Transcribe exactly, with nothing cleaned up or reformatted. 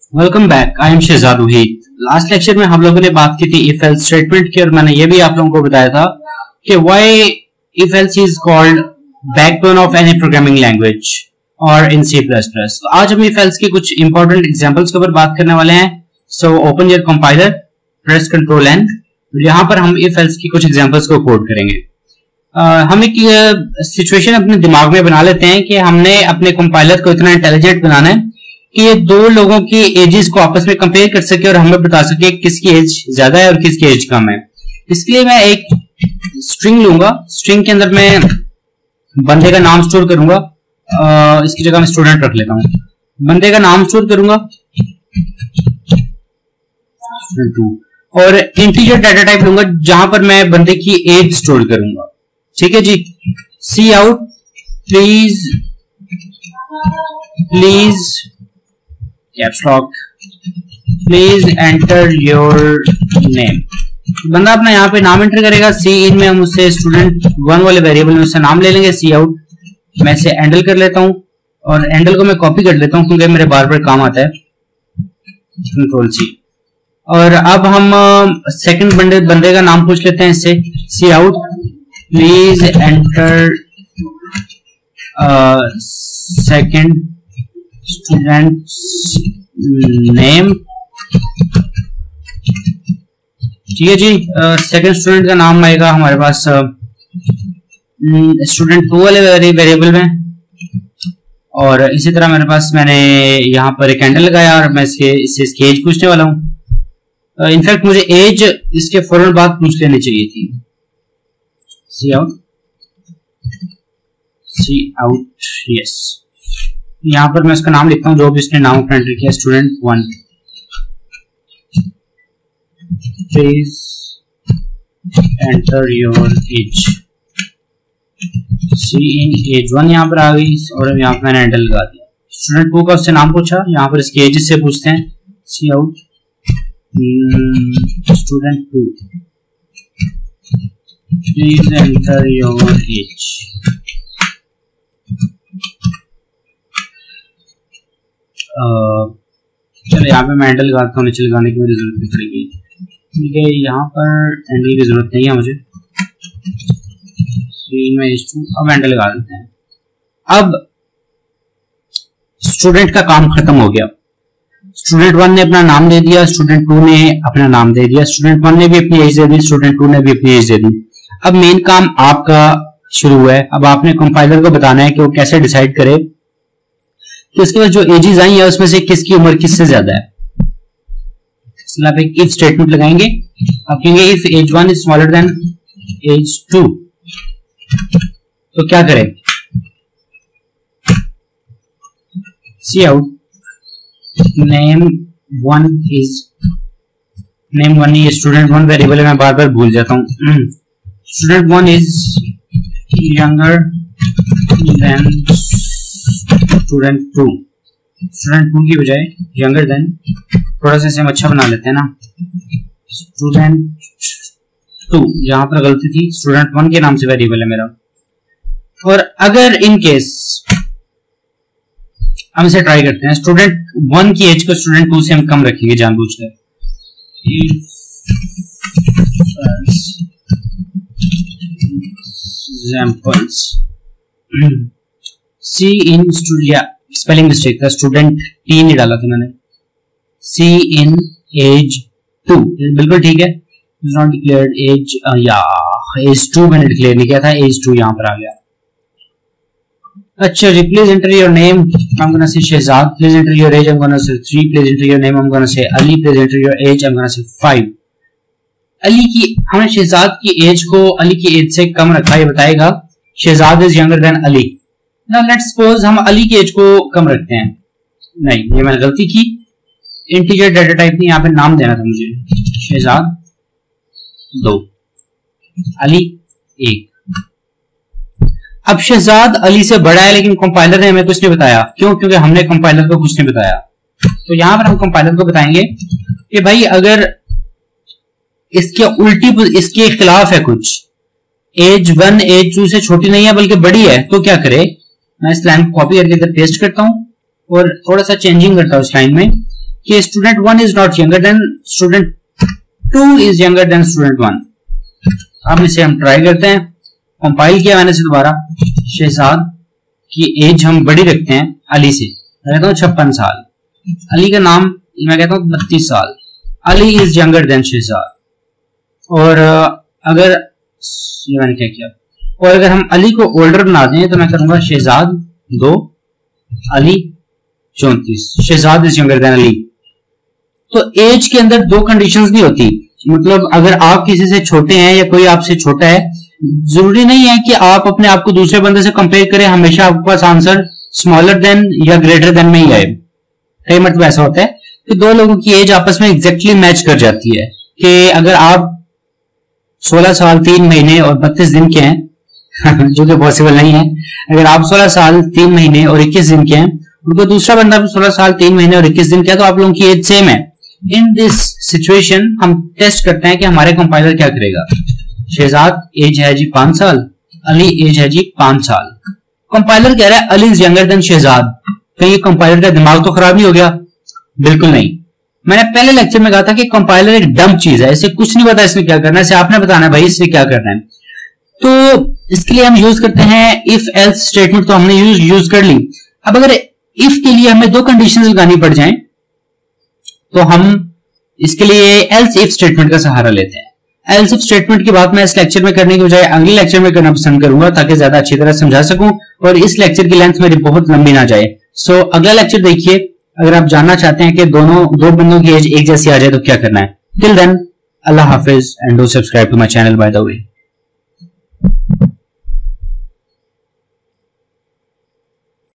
Welcome back. I am Shahzad Waheed. Last lecture में हम लोगों ने बात की थी इफ एल्स स्टेटमेंट की, और मैंने ये भी आप लोगों को बताया था कि why if else is called backbone of any programming language और इन सी प्लस प्लस। तो आज हम इफ एल्स की कुछ इंपॉर्टेंट एग्जांपल्स के ऊपर बात करने वाले हैं। So open your compiler, press control N. यहाँ पर हम इफ एल्स की कुछ एग्जांपल्स को कोड करेंगे। uh, हम एक सिचुएशन अपने दिमाग में बना लेते हैं कि हमने अपने कंपाइलर को इतना इंटेलिजेंट बनाना है कि ये दो लोगों की एजेस को आपस में कंपेयर कर सके और हमें बता सके किसकी एज ज्यादा है और किसकी एज कम है। इसके लिए मैं एक स्ट्रिंग लूंगा। स्ट्रिंग के अंदर मैं बंदे का नाम स्टोर करूंगा। आ, इसकी जगह मैं स्टूडेंट रख लेता हूं। बंदे का नाम स्टोर करूंगा और इंटीजर डाटा टाइप लूंगा जहां पर मैं बंदे की एज स्टोर करूंगा। ठीक है जी। C out please please caps lock please enter your name. बंदा अपना यहाँ पे नाम एंटर करेगा। सी इन में हम उससे स्टूडेंट वन वाले वेरिएबल में उससे नाम ले लेंगे। सी आउट मैं इसे हैंडल कर लेता हूँ और हैंडल को मैं कॉपी कर लेता हूँ क्योंकि मेरे बार बार काम आता है। Control C. और अब हम सेकंड बंदे बंदे का नाम पूछ लेते हैं इससे। C out please enter second student name. ठीक है जी। सेकंड uh, स्टूडेंट का नाम आएगा हमारे पास स्टूडेंट टू वाले वेरिएबल में। और इसी तरह मेरे पास मैंने यहाँ पर एक हैंडल लगाया और मैं इसके इससे इसकी एज पूछने वाला हूँ। इनफैक्ट uh, मुझे एज इसके फौरन बाद पूछ लेनी चाहिए थी। C out C out yes. यहाँ पर मैं उसका नाम लिखता हूँ जो भी इसने नाम एंटर किया, student one. Please enter your age. C in age one यहाँ पर आ गई और यहाँ पर मैंने एंटर लगा दिया। स्टूडेंट टू का उससे नाम पूछा, यहाँ पर इसकी एज से पूछते हैं। C out student two please enter your age. चलो यहाँ पे मैं हैंडल लगाता हूँ, नीचे लगाने की मुझे जरूरत नहीं पड़ेगी। ठीक है, यहाँ पर हैंडल की जरूरत नहीं है मुझे। अब हैंडल लगा देते हैं। अब स्टूडेंट का काम खत्म हो गया। स्टूडेंट वन ने अपना नाम दे दिया, स्टूडेंट टू ने अपना नाम दे दिया, स्टूडेंट वन ने भी अपनी एज दे दी, स्टूडेंट टू ने भी अपनी एज दे दी। अब मेन काम आपका शुरू हुआ है। अब आपने कंपाइलर को बताना है कि वो कैसे डिसाइड करे कि उसके पास जो एजेस आई है उसमें से किसकी उम्र किससे ज्यादा है। इसलिए आप एक इफ स्टेटमेंट लगाएंगे। आप कहेंगे if age one is smaller than age two, तो क्या करें? C out name one is name one ये स्टूडेंट वन वेरिएबल है, मैं बार बार भूल जाता हूं। Student one is younger than student two. Student two की बजाय यंगर देन, थोड़ा सा इसे हम अच्छा बना लेते हैं ना। स्टूडेंट टू, यहां पर गलती थी, स्टूडेंट वन के नाम से वेरिएबल है मेरा। और अगर इन केस हम इसे ट्राई करते हैं, स्टूडेंट वन की एज को स्टूडेंट टू से हम कम रखेंगे जानबूझकर। Examples C in studio, spelling mistake था, स्टूडेंट टी नहीं डाला था मैंने। सी इन एज टू बिल्कुल ठीक है। नॉट डिक्लेयर्ड एज, या एज टू मैंने डिक्लेयर नहीं किया था, एज टू यहां पर आ गया। अच्छा जी, please enter your name. I am gonna say Shahzad. Please enter your age. I am gonna say three. Please enter your name. I am gonna say Ali. Please enter your age. I am gonna say five. Ali की, हमने शहजाद की age को अली की as से कम रखा, ये बताएगा Shahzad is younger than Ali. Now let's suppose हम अली की एज को कम रखते हैं। नहीं, ये मैंने गलती की। इंटीजर डाटा टाइप नहीं, यहाँ पे नाम देना था मुझे। शहजाद दो, अली एक। अब शहजाद अली से बड़ा है लेकिन कंपाइलर ने हमें कुछ नहीं बताया। क्यों? क्योंकि हमने कंपाइलर को कुछ नहीं बताया। तो यहां पर हम कंपाइलर को बताएंगे कि भाई अगर इसके उल्टी, इसके खिलाफ है कुछ, एज वन एज टू से छोटी नहीं है बल्कि बड़ी है, तो क्या करे? मैं इस लाइन को कॉपी करके इधर पेस्ट करता हूं और थोड़ा सा चेंजिंग करता हूं इस लाइन में कि student one is not younger than student two is younger than student one. अब इसे हम ट्राई करते हैं। कंपाइल किया मैंने से दोबारा। शहजाद की एज हम बड़ी रखते हैं अली से, मैं कहता हूँ छप्पन साल। अली का नाम मैं कहता हूँ बत्तीस साल। Ali is younger than Shahzad. और अगर ये मैंने क्या किया, और अगर हम अली को ओल्डर बना दें तो मैं करूंगा शहजाद दो, अली चौंतीस। Shahzad is younger than Ali. तो एज के अंदर दो कंडीशंस नहीं होती, मतलब अगर आप किसी से छोटे हैं या कोई आपसे छोटा है, जरूरी नहीं है कि आप अपने आप को दूसरे बंदे से कंपेयर करें। हमेशा आपके पास आंसर स्मॉलर देन या ग्रेटर देन में ही आए। कई मतलब ऐसा होता है कि दो लोगों की एज आपस में एग्जैक्टली मैच कर जाती है कि अगर आप सोलह साल तीन महीने और बत्तीस दिन के हैं जो कि पॉसिबल नहीं है, अगर आप सोलह साल तीन महीने और इक्कीस दिन के हैं, उनको दूसरा बंदा सोलह साल तीन महीने और इक्कीस दिन के है, तो आप लोगों की एज सेम है। इन दिस सिचुएशन हम टेस्ट करते हैं कि हमारे कंपाइलर क्या करेगा। शहजाद एज है जी पांच साल, अली एज है जी पांच साल। कंपाइलर कह रहा है Ali is younger than Shahzad. कहीं कंपाइलर का दिमाग तो खराब नहीं हो गया? बिल्कुल नहीं। मैंने पहले लेक्चर में कहा था कि कंपाइलर एक डम चीज है, इसे कुछ नहीं पता इसने क्या करना है, इसे आपने बताना है भाई इसे क्या करना है। तो इसके लिए हम यूज करते हैं इफ एल्स स्टेटमेंट, तो हमने यूज यूज कर ली। अब अगर इफ के लिए हमें दो कंडीशंस लगानी पड़ जाएं तो हम इसके लिए एल्स इफ स्टेटमेंट का सहारा लेते हैं। एल्स इफ स्टेटमेंट की बात मैं इस लेक्चर में करने की बजाय अगले लेक्चर में करना पसंद करूंगा ताकि ज्यादा अच्छी तरह समझा सकूं और इस लेक्चर की लेंथ मेरी बहुत लंबी ना जाए। सो so, अगला लेक्चर देखिए अगर आप जानना चाहते हैं कि दोनों दो बंदों की एज एक जैसी आ जाए तो क्या करना है। टिल देन अल्लाह हाफिज and do subscribe to my channel by the way.